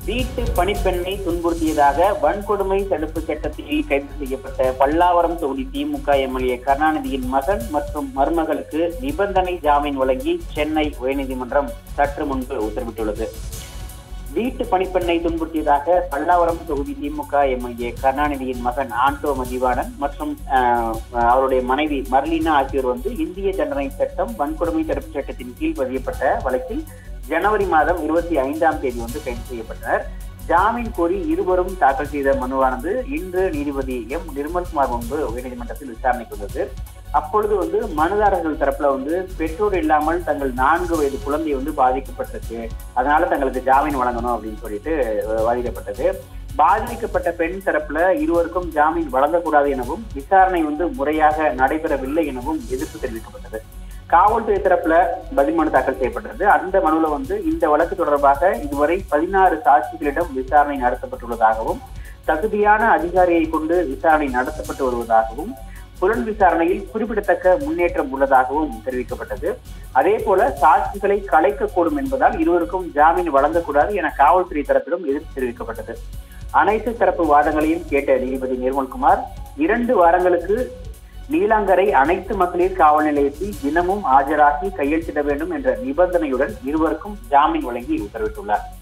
வீட்டு பணிப்பெண்ணை துன்புறுத்தியதாக வன்கொடுமை தடுப்பு சட்டத்தில் கைது செய்யப்பட்ட பல்லாவரம் தொகுதி திமுக எம்எல்ஏ கருணாநிதியின் மகன் மற்றும் மருமகளுக்கு நிபந்தனை ஜாமீன் வழங்கி சென்னை உயர்நீதிமன்றம் சற்று முன்பு உத்தரவிட்டுள்ளது. வீட்டு பணிப்பெண்ணை துன்புறுத்தியதாக பல்லாவரம் தொகுதி திமுக எம்எல்ஏ கருணாநிதியின் மகன் ஆண்டோ மதிவாணன் மற்றும் அவருடைய மனைவி மர்லினா ஆகியோர் இந்திய தண்டனை சட்டம் வன்கொடுமை தடுப்பு சட்டத்தின் கீழ் பதியப்பட்ட வழக்கில் ஜனவரி மாதம் 25ஆம் தேதி கைது செய்யப்பட்டனர். ஜாமீன் கோரி இருவரும் தாக்கல் செய்த மனுவானது இன்று நீதிபதி எம் நிர்மல்குமார் முன்பு உயர்நீதிமன்றத்தில் விசாரணைக்கு வந்தது. அப்பொழுது மனுதாரர்கள் தரப்புல பெற்றோர் இல்லாமல் தங்கள் 4 வயது குழந்தை பாதிக்கப்பட்டிருக்கு, அதனால தங்களுக்கு ஜாமீன் வழங்கணும் அப்படின்னு சொல்லிட்டு வாதிடப்பட்டது. பாதிக்கப்பட்ட பெண் தரப்புல இருவருக்கும் ஜாமீன் வழங்கக்கூடாது எனவும் விசாரணை முறையாக நடைபெறவில்லை எனவும் எதிர்ப்பு தெரிவிக்கப்பட்டது. காவல்துறை தரப்புல பதில் மனு தாக்கல் செய்யப்பட்டது. அந்த மனுவில் இந்த வழக்கு தொடர்பாக இதுவரை 16 சாட்சிகளிடம் விசாரணை நடத்தப்பட்டுள்ளதாகவும் தகுதியான அதிகாரியை கொண்டு விசாரணை நடத்தப்பட்டு வருவதாகவும் புலன் விசாரணையில் குறிப்பிடத்தக்க முன்னேற்றம் உள்ளதாகவும் தெரிவிக்கப்பட்டது. அதே போல சாட்சிகளை கலைக்கக்கூடும் என்பதால் இருவருக்கும் ஜாமீன் வழங்கக்கூடாது என காவல்துறை தரப்பிலும் எதிர்ப்பு தெரிவிக்கப்பட்டது. அனைத்து தரப்பு வாதங்களையும் கேட்ட நீதிபதி நிர்மல்குமார் 2 வாரங்களுக்கு நீலாங்கரை அனைத்து மகளிர் காவல் நிலையத்தில் தினமும் ஆஜராகி கையெழுத்திட வேண்டும் என்ற நிபந்தனையுடன் இருவருக்கும் ஜாமீன் வழங்கி உத்தரவிட்டுள்ளார்.